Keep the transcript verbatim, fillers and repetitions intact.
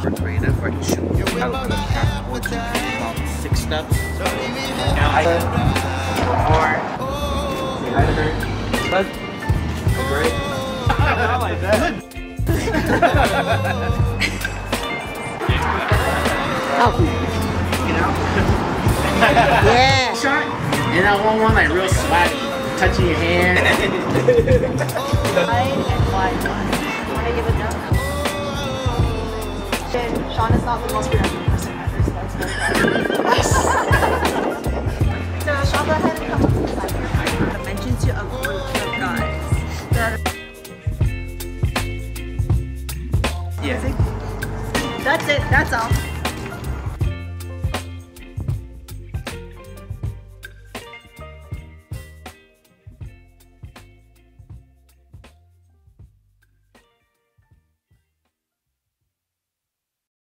super creative where he shoots. You have a cat or two, about six steps. Now I four. Say hi to her. Bud. Great. I like that. Oh. You know? Yeah. Shot. And I want one like real swaggy, touching your hand. I and why? Want to give it down? And Sean is not the most productive person ever, so that's very bad. So Sean, go ahead and come up to the side. I mentioned to a group of guys that Yeah. that's it, that's all.